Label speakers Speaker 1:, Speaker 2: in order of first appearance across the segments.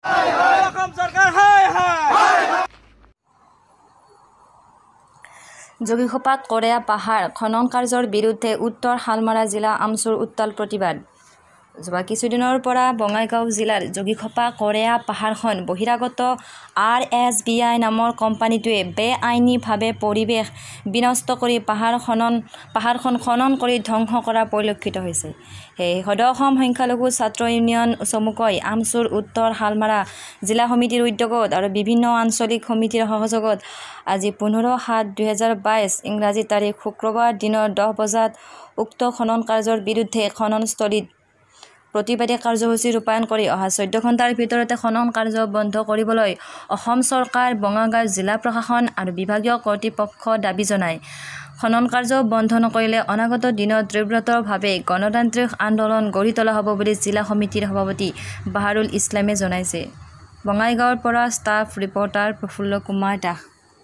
Speaker 1: যোগীঘোপাত কৰেয়া পাহাৰ খনন কাৰ্যৰ বিৰুদ্ধে উত্তৰ হালমাৰা জিলা আমচুৰ উত্তাল প্ৰতিবাদ। যোৱা কিছুদিনৰ পৰা বঙাইগাঁও জিলাৰ যোগীঘোপা কৰেয়া পাহাৰখন বহিৰাগত RSBI নামৰ কোম্পানীটোৱে বেআইনীভাৱে পৰিৱেশ বিনষ্ট কৰি পাহাৰখন খনন কৰি ধ্বংস কৰা পৰিলক্ষিত হৈছে। সেই সদৌ-অসম সংখ্যালঘু ছাত্ৰ ইউনিয়ন চমুকৈ আমচুৰ উত্তৰ হালমাৰা জিলা সমিতিৰ উদ্যোগত আৰু বিভিন্ন আঞ্চলিক সমিতিৰ সহযোগত আজি 15/7/2022 ইংৰাজী তাৰিখ শুক্ৰবাৰ দিনৰ 10 বজাত উক্ত খনন কাৰ্যৰ বিৰুদ্ধে খননস্থলীত প্ৰতিবাদী কাৰ্যসূচী ৰূপায়ণ কৰি অহা 14 ঘণ্টাৰ ভিতৰতে খনন কাৰ্য বন্ধ কৰিবলৈ অসম চৰকাৰ, বঙাইগাঁও জিলা প্ৰশাসন আৰু বিভাগীয় কৰ্তৃপক্ষ দাবী জনায়। খনন কাৰ্য বন্ধ নকৰিলে অনাগত দিনত তীব্ৰতৰভাৱে গণতান্ত্ৰিক আন্দোলন গঢ়ি তোলা হ'ব বুলি জিলা সমিতিৰ সভাপতি বাহাৰুল ইছলামে জনাইছে। বঙাইগাঁৱৰ পৰা ষ্টাফ ৰিপৰ্টাৰ প্ৰফুল্ল কুমাৰ দাস।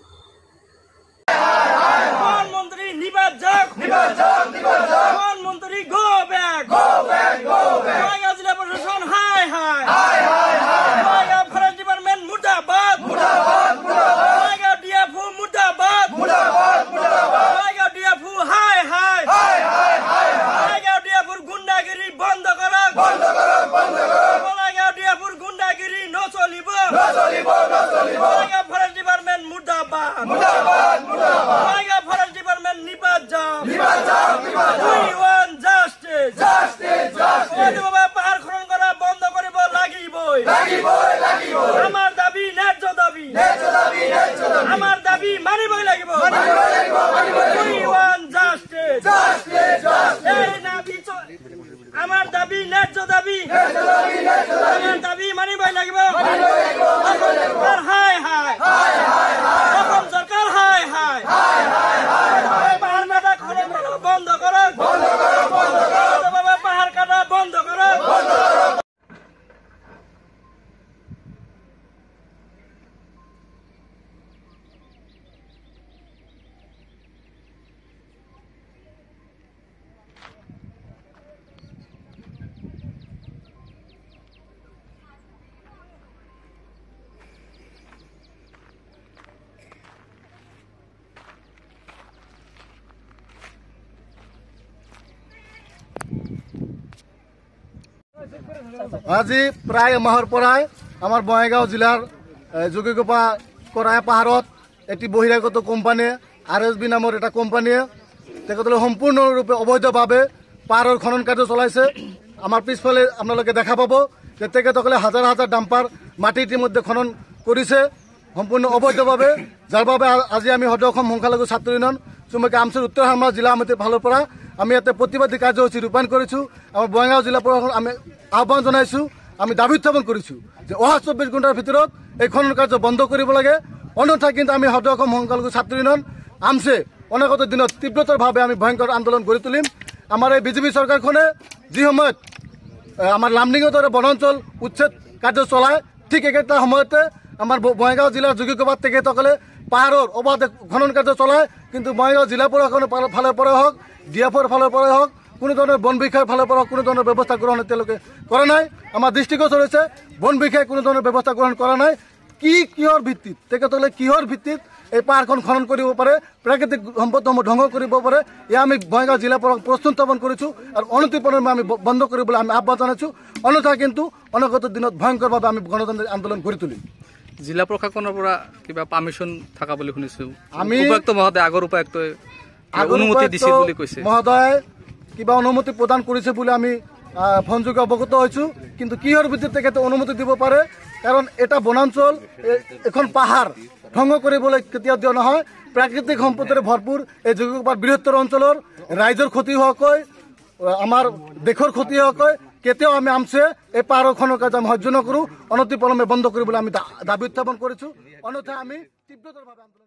Speaker 2: আজি প্ৰায় মাহৰ পৰাই আমাৰ বঙাইগাঁও জিলাৰ যোগীঘোপা কৰেয়া পাহাৰত এটি বহিৰাগত কোম্পানীয়ে RSB নামৰ এটা কোম্পানীয়ে তেখেতলোকে সম্পূৰ্ণৰূপে অবৈধভাৱে পাহাৰৰ খনন কাৰ্য চলাইছে। আমাৰ পিছফালে আপোনালোকে দেখা পাব যে তেখেতসকলে হাজাৰ হাজাৰ ডাম্পাৰ মাটি ইতিমধ্যে খনন কৰিছে সম্পূৰ্ণ অবৈধভাৱে, যাৰ বাবে আজি আমি সদৌ অসম সংখ্যালঘু ছাত্ৰ ইউনিয়ন চমুকৈ আমচুৰ উত্তৰ হালমাৰা জিলা সমিতিৰ ফালৰ পৰা আমি ইয়াতে প্ৰতিবাদী কাৰ্যসূচী ৰূপায়ণ কৰিছোঁ। আমাৰ বঙাইগাঁও জিলা প্ৰশাসন আমি আহ্বান জনাইছোঁ, আমি দাবী উত্থাপন কৰিছোঁ যে অহা 24 ঘণ্টাৰ ভিতৰত এই খনন কাৰ্য বন্ধ কৰিব লাগে। অন্যথা কিন্তু আমি সদৌ অসম সংখ্যালঘু ছাত্ৰ ইউনিয়ন আমচে অনাগত দিনত তীব্ৰতৰভাৱে আমি ভয়ংকৰ আন্দোলন গঢ়ি তুলিম। আমাৰ এই বিজেপি চৰকাৰখনে যি সময়ত আমাৰ লামডিঙৰ দৰে বনাঞ্চল উচ্ছেদ কাৰ্য চলায়, ঠিক একেটা সময়তে আমাৰ বঙাইগাঁও জিলাৰ যোগীঘোপাত তেখেতসকলে পাহাৰৰ অবাধ খনন কাৰ্য চলায়। কিন্তু বঙাইগাঁও জিলা প্ৰশাসনৰ ফালৰ পৰাই হওক, DFৰ ফালৰ পৰাই হওক, কোনো ধৰণৰ বন বিষয়াৰ ফালৰ পৰা কোনো ধৰণৰ ব্যৱস্থা গ্ৰহণ তেওঁলোকে কৰা নাই। আমাৰ দৃষ্টিগোচৰ হৈছে বন বিষয়াই কোনো ধৰণৰ ব্যৱস্থা গ্ৰহণ কৰা নাই। কিহৰ ভিত্তিত তেখেতসকলে কিহৰ ভিত্তিত এই পাহাৰখন খনন কৰিব পাৰে, প্ৰাকৃতিক সম্পদসমূহ ধ্বংস কৰিব পাৰে, এয়া আমি বঙাইগাঁও জিলা প্ৰস্তুত স্থাপন কৰিছোঁ আৰু অনতিপলমে আমি বন্ধ কৰিবলৈ আমি আহ্বান জনাইছোঁ। অন্যথা কিন্তু অনাগত দিনত ভয়ংকৰভাৱে আমি গণতান্ত্ৰিক আন্দোলন গঢ়ি তুলিম।
Speaker 3: জিলা প্ৰশাসনৰ পৰা কিবা পাৰ্মিশ্যন থকা বুলি শুনিছোঁ।
Speaker 2: আমি
Speaker 3: উপায়ুক্ত মহোদয় আগৰ উপায়ুক্তই অনুমতি দিছিল বুলি কৈছে।
Speaker 2: মহোদয় কিবা অনুমতি প্ৰদান কৰিছে বুলি আমি ফোনযোগে অৱগত হৈছোঁ, কিন্তু কিহৰ ভিত্তিত তেখেতে অনুমতি দিব পাৰে? কাৰণ এটা বনাঞ্চল, এখন পাহাৰ ধ্বংস কৰিবলৈ কেতিয়াও দিয়া নহয়। প্ৰাকৃতিক সম্পদেৰে ভৰপূৰ এই যোগীঘোপাৰ বৃহত্তৰ অঞ্চলৰ ৰাইজৰ ক্ষতি হোৱাকৈ, আমাৰ দেশৰ ক্ষতি হোৱাকৈ কেতিয়াও আমি আমচে এই পাহাৰৰ খনন কাৰ্য আমি সহ্য নকৰোঁ। অনতিপলমে বন্ধ কৰিবলৈ আমি দাবী উত্থাপন কৰিছোঁ। অন্যথা আমি তীব্ৰতৰভাৱে আন্দোলন